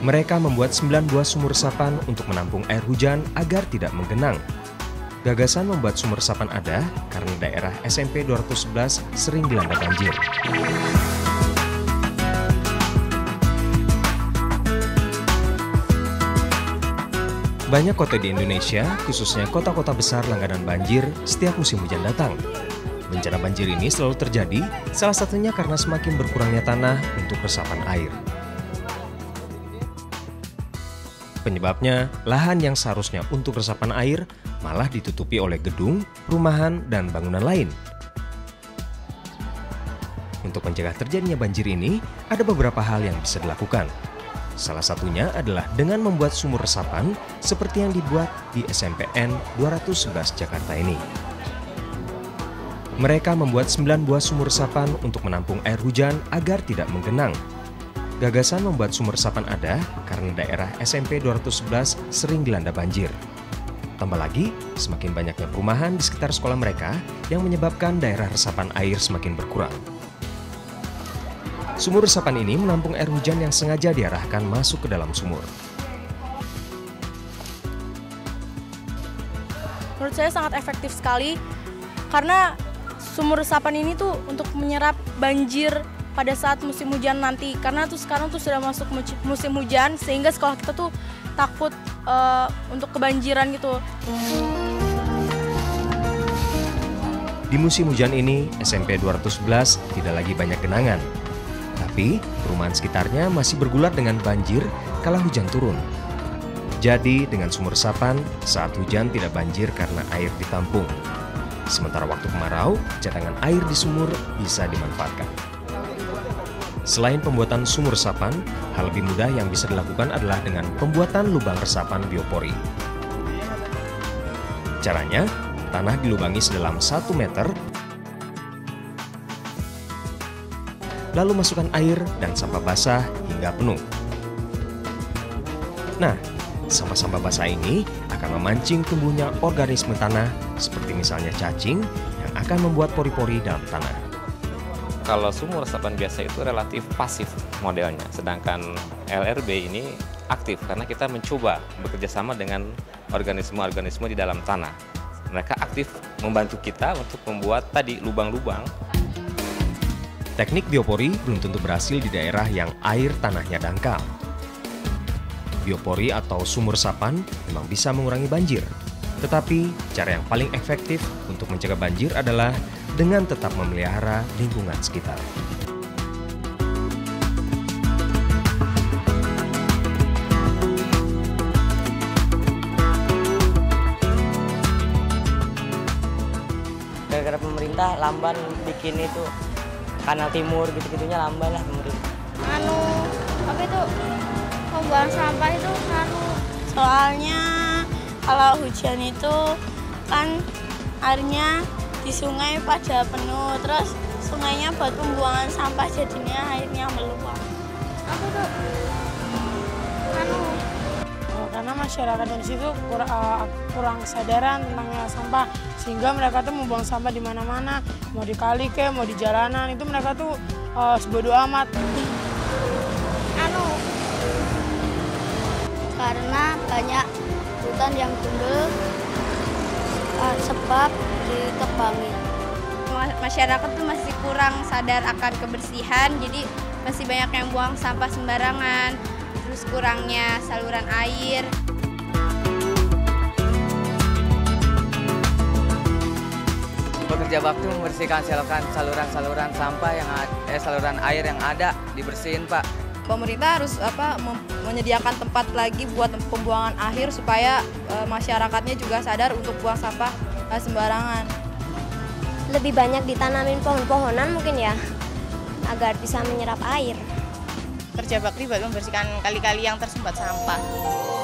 Mereka membuat 9 buah sumur resapan untuk menampung air hujan agar tidak menggenang. Gagasan membuat sumur resapan ada karena daerah SMP 211 sering dilanda banjir. Banyak kota di Indonesia, khususnya kota-kota besar langganan banjir setiap musim hujan datang. Bencana banjir ini selalu terjadi, salah satunya karena semakin berkurangnya tanah untuk resapan air. Penyebabnya, lahan yang seharusnya untuk resapan air malah ditutupi oleh gedung, rumahan, dan bangunan lain. Untuk mencegah terjadinya banjir ini, ada beberapa hal yang bisa dilakukan. Salah satunya adalah dengan membuat sumur resapan seperti yang dibuat di SMPN 211 Jakarta ini. Mereka membuat 9 buah sumur resapan untuk menampung air hujan agar tidak menggenang. Gagasan membuat sumur resapan ada karena daerah SMP 211 sering dilanda banjir. Tambah lagi, semakin banyaknya perumahan di sekitar sekolah mereka yang menyebabkan daerah resapan air semakin berkurang. Sumur resapan ini menampung air hujan yang sengaja diarahkan masuk ke dalam sumur. Menurut saya sangat efektif sekali karena sumur resapan ini tuh untuk menyerap banjir pada saat musim hujan nanti. Karena tuh sekarang tuh sudah masuk musim hujan sehingga sekolah kita tuh takut untuk kebanjiran gitu. Di musim hujan ini, SMP 211 tidak lagi banyak genangan. Tapi, perumahan sekitarnya masih bergulat dengan banjir kala hujan turun. Jadi, dengan sumur resapan, saat hujan tidak banjir karena air ditampung. Sementara waktu kemarau, cadangan air di sumur bisa dimanfaatkan. Selain pembuatan sumur resapan, hal lebih mudah yang bisa dilakukan adalah dengan pembuatan lubang resapan biopori. Caranya, tanah dilubangi sedalam 1 meter, lalu masukkan air dan sampah basah hingga penuh. Nah, sampah-sampah basah ini akan memancing tumbuhnya organisme tanah seperti misalnya cacing yang akan membuat pori-pori dalam tanah. Kalau sumur resapan biasa itu relatif pasif modelnya, sedangkan LRB ini aktif karena kita mencoba bekerja sama dengan organisme-organisme di dalam tanah. Mereka aktif membantu kita untuk membuat tadi lubang-lubang. Teknik biopori belum tentu berhasil di daerah yang air tanahnya dangkal. Biopori atau sumur resapan memang bisa mengurangi banjir. Tetapi, cara yang paling efektif untuk mencegah banjir adalah dengan tetap memelihara lingkungan sekitar. Gara-gara pemerintah lamban bikin itu kanal timur gitu-gitunya lamban lah pemerintah. Apa itu pembuangan sampah itu soalnya kalau hujan itu kan airnya di sungai pada penuh, terus sungainya buat pembuangan sampah jadinya airnya meluap. Apa tuh? Karena masyarakat di situ kurang kesadaran tentang sampah, sehingga mereka tuh membuang sampah di mana-mana, mau di kali ke, mau di jalanan, itu mereka tuh sebodo amat. Karena banyak hutan yang gundul sebab ditebangi. Masyarakat tuh masih kurang sadar akan kebersihan, jadi masih banyak yang buang sampah sembarangan, terus kurangnya saluran air. Bekerja bakti membersihkan saluran sampah saluran air yang ada dibersihin, Pak. Pemerintah harus menyediakan tempat lagi buat pembuangan akhir supaya masyarakatnya juga sadar untuk buang sampah sembarangan. Lebih banyak ditanamin pohon-pohonan mungkin ya, agar bisa menyerap air. Kerja bakti buat membersihkan kali-kali yang tersumbat sampah.